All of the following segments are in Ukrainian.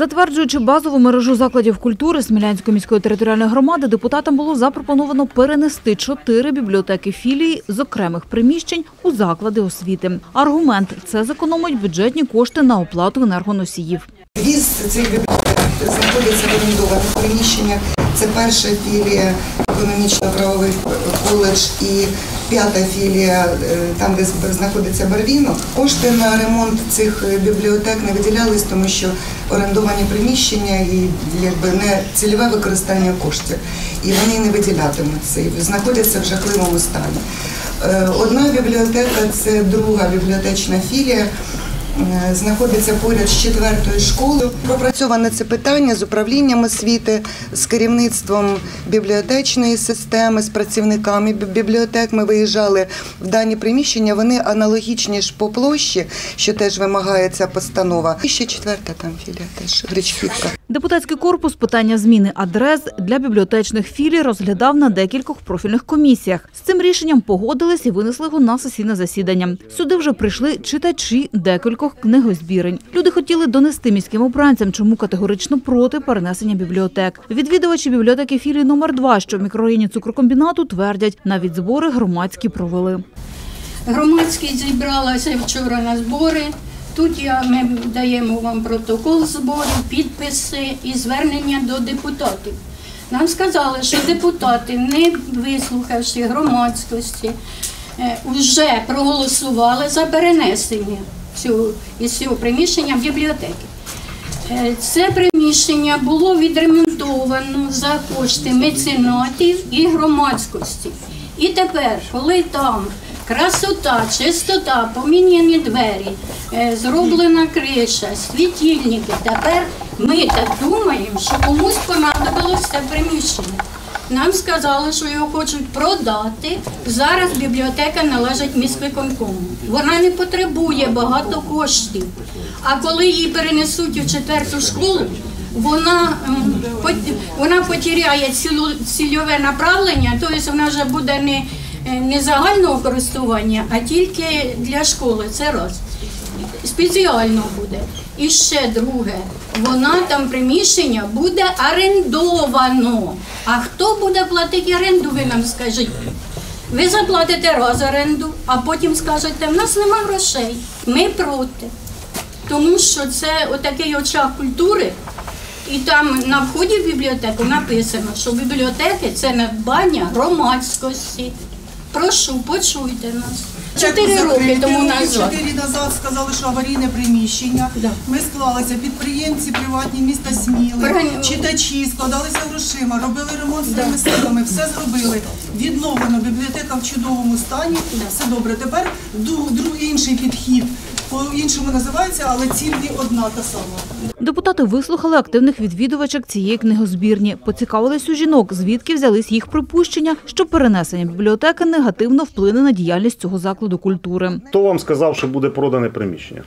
Затверджуючи базову мережу закладів культури Смілянської міської територіальної громади, депутатам було запропоновано перенести 4 бібліотеки-філії з окремих приміщень у заклади освіти. Аргумент – це зекономить бюджетні кошти на оплату енергоносіїв. Віз цих бібліотек знаходиться в орендованих приміщеннях. Це перша філія економічно-правовий коледж і 5-та філія, там, де знаходиться Барвінок. Кошти на ремонт цих бібліотек не виділялись, тому що орендовані приміщення і не цільове використання коштів. І вони не виділятимуться, і знаходяться в жахливому стані. Одна бібліотека – це друга бібліотечна філія, знаходиться поряд з 4-ю школою. Пропрацьоване це питання з управлінням освіти, з керівництвом бібліотечної системи, з працівниками бібліотек. Ми виїжджали в дані приміщення, вони аналогічні ж по площі, що теж вимагає ця постанова. І ще 4-та там філія теж, Гречківка. Депутатський корпус питання зміни адрес для бібліотечних філій розглядав на декількох профільних комісіях. З цим рішенням погодились і винесли його на сесійне засідання. Сюди вже прийшли читачі декількох книгозбірень. Люди хотіли донести міським обранцям, чому категорично проти перенесення бібліотек. Відвідувачі бібліотеки філії номер 2, що в мікрорайоні цукрокомбінату, твердять, навіть збори громадські провели. Громадськість зібралася вчора на збори. Тут ми даємо вам протокол зборів, підписи і звернення до депутатів. Нам сказали, що депутати, не вислухавши громадськості, вже проголосували за перенесення із цього приміщення в бібліотеки. Це приміщення було відремонтовано за кошти меценатів і громадськості. І тепер, коли там красота, чистота, поміняні двері, зроблена криша, світильники, тепер ми так думаємо, що комусь понадобилось це приміщення. Нам сказали, що його хочуть продати. Зараз бібліотека належить міськвиконкому. Вона не потребує багато коштів. А коли її перенесуть у 4-ту школу, вона потеряє цільове направлення, тобто вона вже буде не загального користування, а тільки для школи. Це раз. Спеціально буде. І ще друге, там приміщення буде орендовано. А хто буде платити оренду, ви нам скажіть? Ви заплатите раз оренду, а потім скажете, в нас нема грошей, ми проти. Тому що це отакий очаг культури, і там на вході в бібліотеку написано, що бібліотеки – це надбання громадськості. Прошу, почуйте нас. 4 роки тому назад. 4 назад сказали, що аварійне приміщення. Да. Ми склалися, підприємці приватні міста Сміли, читачі, складалися грошима, робили ремонт своїми силами, все зробили. Відновлено, бібліотека в чудовому стані, все добре. Тепер інший підхід, по-іншому називається, але ціль одна та сама. Депутати вислухали активних відвідувачок цієї книгозбірні. Поцікавились у жінок, звідки взялись їх припущення, що перенесення бібліотеки негативно вплине на діяльність цього закладу культури. Хто вам сказав, що буде продане приміщення?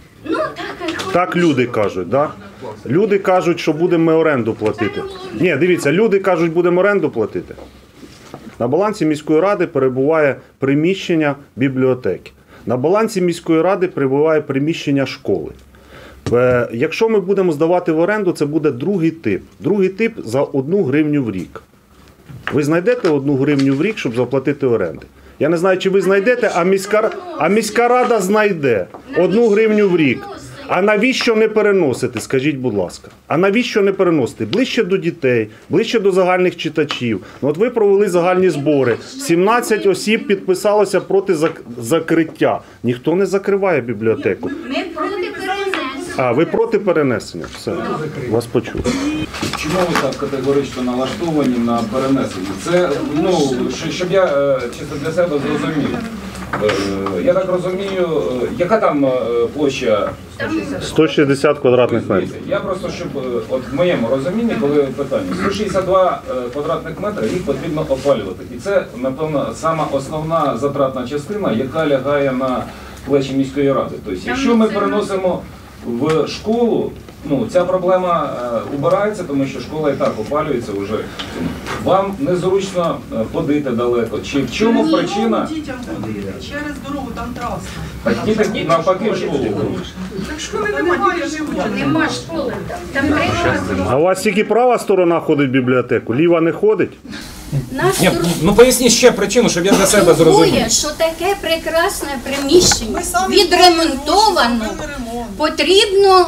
Так люди кажуть, да? Люди кажуть, що будемо ми оренду платити. Ні, дивіться, люди кажуть, будемо оренду платити. На балансі міської ради перебуває приміщення бібліотеки. На балансі міської ради перебуває приміщення школи. Якщо ми будемо здавати в оренду, це буде другий тип. Другий тип за 1 гривню в рік. Ви знайдете 1 гривню в рік, щоб заплатити оренди? Я не знаю, чи ви знайдете, а міська рада знайде 1 гривню в рік. А навіщо не переносити, скажіть, будь ласка? А навіщо не переносити? Ближче до дітей, ближче до загальних читачів. От ви провели загальні збори. 17 осіб підписалося проти закриття. Ніхто не закриває бібліотеку. Ми проти перенесення. А, ви проти перенесення? Все, вас почув. Чому ви так категорично налаштовані на перенесення? Це, щоб я чисто для себе зрозумів. Я так розумію, яка там площа? 160 квадратних метрів. Я просто, щоб от в моєму розумінні, коли питання, 162 квадратних метри, їх потрібно опалювати. І це, напевно, сама основна затратна частина, яка лягає на плечі міської ради. Тобто, якщо ми переносимо в школу, ця проблема убирається, тому що школа і так опалюється вже Вам незручно ходити далеко? Чи в чому причина? Дітям ходити, через дорогу, там траса. Так діти навпаки в школу ходять. Так школи немає, живуть. Нема школи там. Там прийшли. А у вас тільки права сторона ходить в бібліотеку, ліва не ходить? Нас Ні, ну поясніть ще причину, щоб я для себе зрозумів. турбує, що таке прекрасне приміщення Ми самі відремонтовано, робили ремонт. потрібно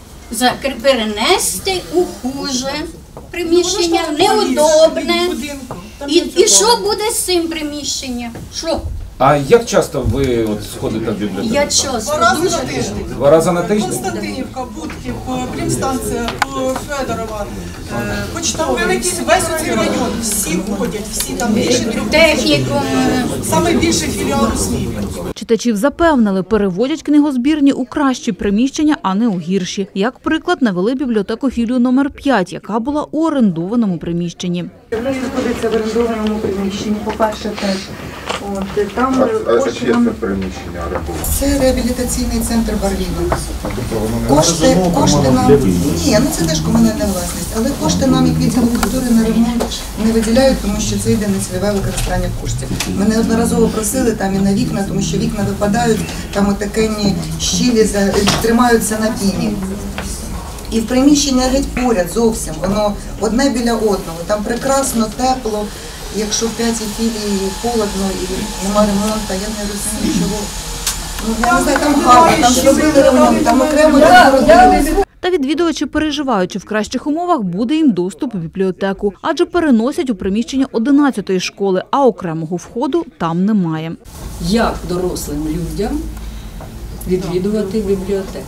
перенести у хуже приміщення, неудобне. І що буде з цим приміщенням? Що? А як часто ви от сходите в бібліотеку? Я часто, 2 рази дуже на тиждень. 2 рази на тиждень? Константинівка, Будків, Примстанція, Федорова, Почтовий, весь цей район, всі ходять, всі там більше 3 технікум. Саме більший філіал у Смілі. Читачів запевнили, переводять книгозбірні у кращі приміщення, а не у гірші. Як приклад, навели бібліотеку філію номер 5, яка була у орендованому приміщенні. Вона знаходиться в орендованому приміщенні, по-перше, теж. От, там кошти нам... приміщення орендоване? Це реабілітаційний центр Барліва. Кошти Кошти нам... Ні, ну це теж комунальна власність, але кошти нам як відділу культури на ремонт не виділяють, тому що це йде нецільове використання коштів. Ми неодноразово просили там і на вікна, тому що вікна випадають, там отакенні щілі тримаються на піні. І в приміщення геть поряд зовсім, воно одне біля одного, там прекрасно, тепло. Якщо в 5 філії холодно і нема ремонту, я не розумію, чого. Ну, я не знаю, там гарно, там зробили ремонт, там окремо розробили. Та відвідувачі переживають, чи в кращих умовах буде їм доступ у бібліотеку, адже переносять у приміщення 11-ї школи, а окремого входу там немає. Як дорослим людям відвідувати бібліотеку?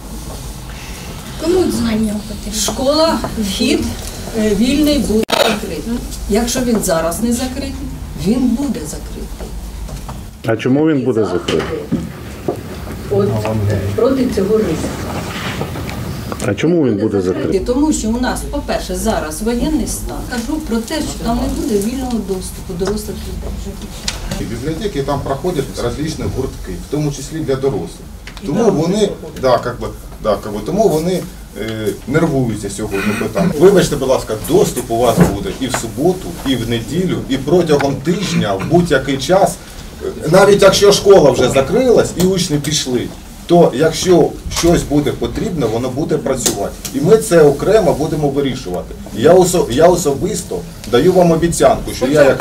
Кому знання потрібно? Школа, вхід вільний буде закритий. Якщо він зараз не закритий, він буде закритий. А чому він буде закритий? От проти цього ризику. А чому він буде закритий? Тому що у нас, по-перше, зараз воєнний стан. Кажу про те, що там не буде вільного доступу дорослих людей. В бібліотеки там проходять різні гуртки, в тому числі для дорослих. Тому вони, тому вони нервуються сьогодні питання. Вибачте, будь ласка, доступ у вас буде і в суботу, і в неділю, і протягом тижня, в будь-який час. Навіть якщо школа вже закрилась і учні пішли, то якщо щось буде потрібно, воно буде працювати. І ми це окремо будемо вирішувати. Я особисто даю вам обіцянку, що я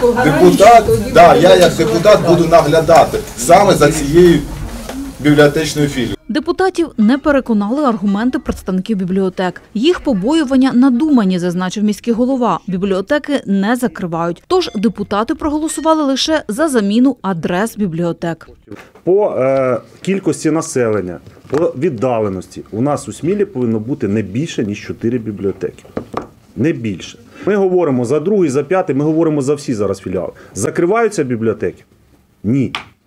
як депутат буду наглядати саме за цією бібліотечною філією. Депутатів не переконали аргументи представників бібліотек. Їх побоювання надумані, зазначив міський голова. Бібліотеки не закривають. Тож депутати проголосували лише за заміну адрес бібліотек. По кількості населення, по віддаленості у нас у Смілі повинно бути не більше, ніж 4 бібліотеки. Не більше. Ми говоримо за 2, за 5, ми говоримо за всі зараз філіали. Закриваються бібліотеки? Ні.